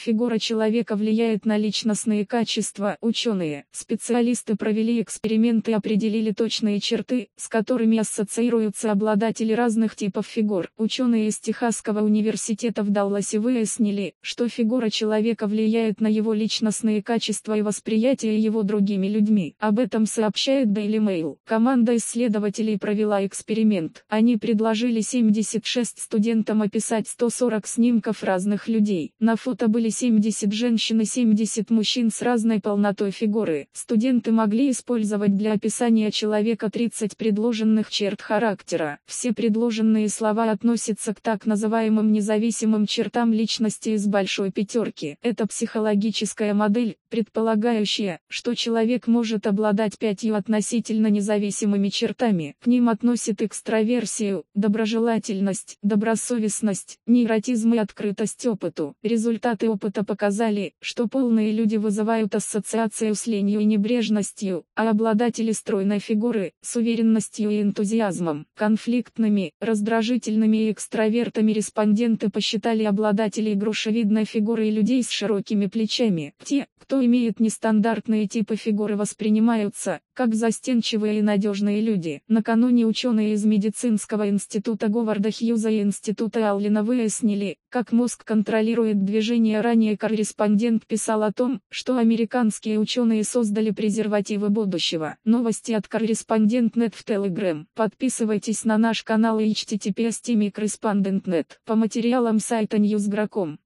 фигура человека влияет на личностные качества. Ученые, специалисты провели эксперименты и определили точные черты, с которыми ассоциируются обладатели разных типов фигур. Ученые из Техасского университета в Далласе выяснили, что фигура человека влияет на его личностные качества и восприятие его другими людьми. Об этом сообщает Daily Mail. Команда исследователей провела эксперимент. Они предложили 76 студентам описать 140 снимков разных людей. На фото были 70 женщин и 70 мужчин с разной полнотой фигуры. Студенты могли использовать для описания человека 30 предложенных черт характера. Все предложенные слова относятся к так называемым независимым чертам личности из большой пятерки. Это психологическая модель, предполагающая, что человек может обладать 5 относительно независимыми чертами. К ним относят экстраверсию, доброжелательность, добросовестность, нейротизм и открытость опыту. Результаты опыта показали, что полные люди вызывают ассоциацию с ленью и небрежностью, а обладатели стройной фигуры – с уверенностью и энтузиазмом. Конфликтными, раздражительными и экстравертами респонденты посчитали обладателей грушевидной фигуры и людей с широкими плечами. Те, кто имеет нестандартные типы фигуры, воспринимаются как застенчивые и надежные люди. Накануне ученые из медицинского института Говарда Хьюза и института Аллена выяснили, как мозг контролирует движение. Ранее корреспондент писал о том, что американские ученые создали презервативы будущего. Новости от Корреспондент.нет в Telegram. Подписывайтесь на наш канал и https://correspondent.net. По материалам сайта Newsgro.com.